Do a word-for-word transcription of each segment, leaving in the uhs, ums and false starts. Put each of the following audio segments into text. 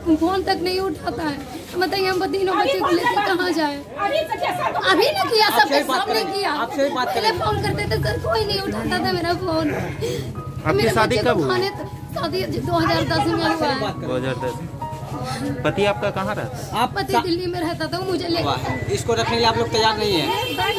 Phone तक नहीं उठाता है। बताइए हम तीनों बच्चे को लेकर कहाँ जाए? अभी ना किया, सबके सामने किया। पहले फोन करते थे सर, कोई नहीं उठाता था मेरा फोन। आपकी शादी कब हुई? शादी दो हजार दस में हुआ है। दो हजार दस। पति आपका कहाँ रहता है? आप पति दिल्ली में रहता था, मुझे ले इसको रखने के लिए आप लोग तैयार नहीं है।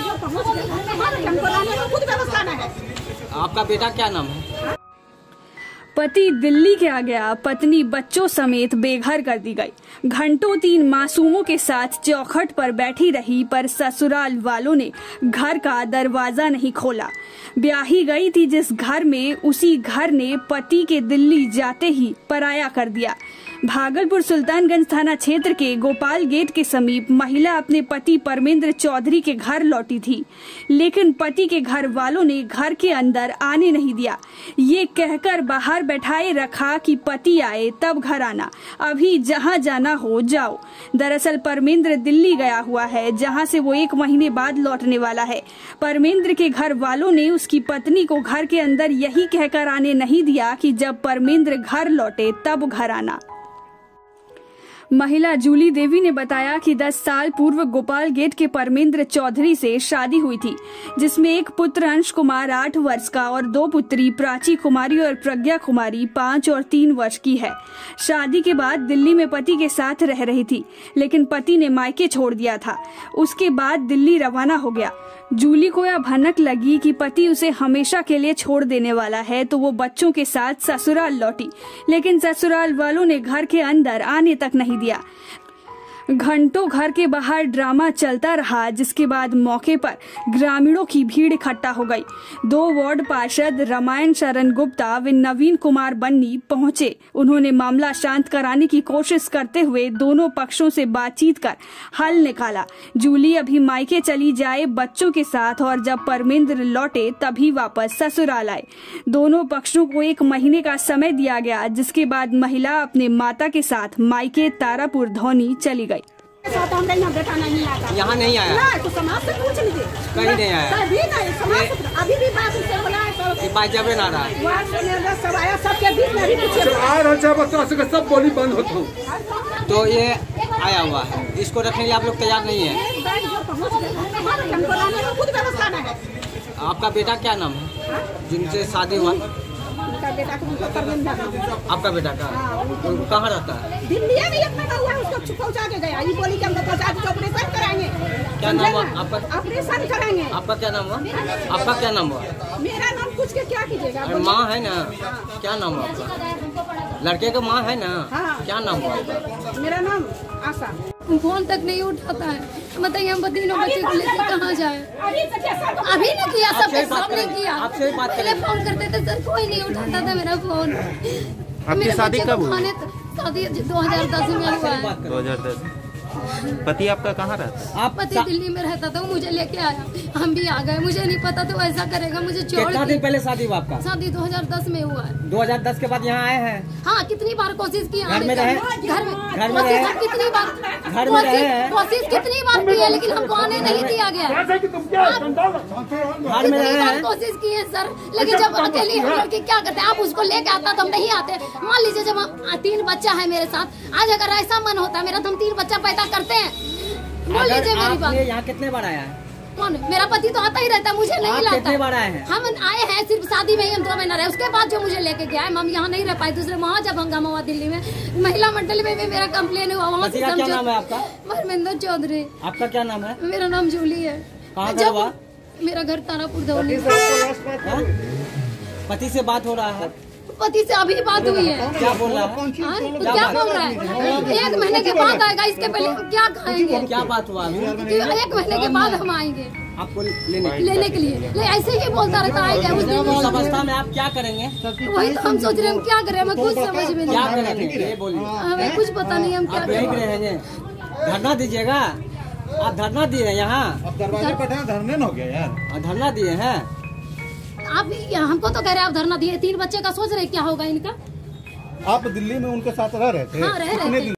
आपका बेटा क्या नाम है? पति दिल्ली के आ गया, पत्नी बच्चों समेत बेघर कर दी गई। घंटों तीन मासूमों के साथ चौखट पर बैठी रही, पर ससुराल वालों ने घर का दरवाजा नहीं खोला। ब्याही गई थी जिस घर में, उसी घर ने पति के दिल्ली जाते ही पराया कर दिया। भागलपुर सुल्तानगंज थाना क्षेत्र के गोपाल गेट के समीप महिला अपने पति परमेंद्र चौधरी के घर लौटी थी, लेकिन पति के घर वालों ने घर के अंदर आने नहीं दिया। ये कहकर बाहर बैठाए रखा कि पति आए तब घर आना, अभी जहां जाना हो जाओ। दरअसल परमेंद्र दिल्ली गया हुआ है, जहां से वो एक महीने बाद लौटने वाला है। परमेंद्र के घर वालों ने उसकी पत्नी को घर के अंदर यही कहकर आने नहीं दिया कि जब परमेंद्र घर लौटे तब घर आना। महिला जूली देवी ने बताया कि दस साल पूर्व गोपाल गेट के परमेंद्र चौधरी से शादी हुई थी, जिसमें एक पुत्र अंश कुमार आठ वर्ष का और दो पुत्री प्राची कुमारी और प्रज्ञा कुमारी पाँच और तीन वर्ष की है। शादी के बाद दिल्ली में पति के साथ रह रही थी, लेकिन पति ने मायके छोड़ दिया था। उसके बाद दिल्ली रवाना हो गया। जूली को यह भनक लगी कि पति उसे हमेशा के लिए छोड़ देने वाला है, तो वो बच्चों के साथ ससुराल लौटी, लेकिन ससुराल वालों ने घर के अंदर आने तक नहीं दिया। घंटों घर के बाहर ड्रामा चलता रहा, जिसके बाद मौके पर ग्रामीणों की भीड़ इकट्ठा हो गई। दो वार्ड पार्षद रामायण शरण गुप्ता व नवीन कुमार बन्नी पहुंचे। उन्होंने मामला शांत कराने की कोशिश करते हुए दोनों पक्षों से बातचीत कर हल निकाला। जूली अभी मायके चली जाए बच्चों के साथ, और जब परमेंद्र लौटे तभी वापस ससुराल आए। दोनों पक्षों को एक महीने का समय दिया गया, जिसके बाद महिला अपने माता के साथ मायके तारापुर धौनी चली गई। यहाँ नहीं आया ना, तो समाज से पूछ लीजिए, कहीं नहीं आया। कभी नहीं, समाज से अभी भी बात उससे बोला है तो बात जब ना रहा है। वहाँ से मेरा सब आया, सबके बीच में भी पूछे सब बोली बंद होता। तो ये आया हुआ है, इसको रखने के लिए आप लोग तैयार नहीं है। हमको लाने का खुद व्यवस्था नहीं है। आपका बेटा क्या नाम है जिनसे शादी हुआ? उनका बेटा को उनको परमेंद्र नाम। आपका बेटा का वो कहाँ रहता है? दिल्ली में एक लगा हुआ है, उसको पहुँचा के गया। ये बोली कि हमको पहुँचा के ऑपरेशन कराएंगे। क्या नाम हुआ आपका? ऑपरेशन कराएंगे। आपका क्या नाम हुआ? आपका क्या नाम हुआ? मेरा नाम पूछ के क्या कीजिएगा? माँ है ना? क्या नाम हुआ आपका? लड़के का माँ है ना? क्या नाम हुआ आपका? मेरा नाम आशा। फोन तक नहीं उठाता है। बताइए हम तीनों बच्चे को लेकर कहाँ जाए? अभी ना किया, सबके सामने किया। पहले फोन करते थे सर, कोई नहीं उठाता था मेरा फोन। आपकी शादी कब हुई? शादी दो हजार दस में हुआ है। दो हजार दस। पति आपका कहाँ रहता है? आप पति दिल्ली में रहता था, मुझे लेके आया, हम भी आ गए। मुझे नहीं पता तो ऐसा करेगा, मुझे छोड़। कितना दिन पहले शादी हुआ आपका? शादी दो हजार दस में हुआ है। दो हजार दस के बाद यहाँ आए हैं? हाँ, कितनी बार कोशिश की। घर में रहे? घर में घर में रहे? कितनी बार घर में रहे हैं? कोशिश कितनी बार की है, लेकिन हमको आने नहीं दिया गया। घर में रहे हैं? कोशिश की है सर, लेकिन जब अकेली हम लड़की क्या करते हैं, आप उसको लेके आता तो हम नहीं आते। मान लीजिए जब तीन बच्चा है मेरे साथ, आज अगर ऐसा मन होता मेरा तो हम तीन बच्चा पैदा करते हैं। बोल लीजिए मेरी बात। यहाँ कितने बार आया है? कौन? मेरा पति तो आता ही रहता है, मुझे नहीं लाता। कितने बार आए हैं? हम आए हैं सिर्फ शादी में ही, हम दो महीना रहे, उसके बाद जो मुझे लेके गया है। हम यहाँ नहीं रह पाए, दूसरे वहाँ जब हंगामा हुआ दिल्ली में, महिला मंडल में भी मेरा कंप्लेन हुआ। वहाँ से क्या नाम है आपका? परमेंद्र चौधरी। आपका क्या नाम है? मेरा नाम जूली है। कहाँ घर हुआ? मेरा घर तारापुर धौनी। पति से बात हो रहा है? पति से अभी बात हुई है। क्या बोल रहा है? तो क्या बोल रहा है? एक महीने के बाद आएगा, इसके पहले हम क्या खाएंगे? क्या बात हुआ? एक महीने के बाद हम आएंगे आपको लेने लेने के लिए। ले ऐसे ही बोलता रहता है। उस दिन उस अवस्था में आप क्या करेंगे? वही तो हम सोच रहे हैं, हम क्या करें, हमें कुछ समझ में नहीं क्या आ रहा करेंगे ये बोलिए। है। हमें कुछ पता नहीं हम क्या आप यहीं करें। रहेंगे? धरना दीजिएगा? आप धरना दिए यहाँ? दरवाजे पर धरने हो गया यार। धरना दिए हैं आप? हमको तो कह रहे हैं आप धरना दिए। तीन बच्चे का सोच रहे क्या होगा इनका? आप दिल्ली में उनके साथ रह रहे थे? हाँ, रह रहे थे।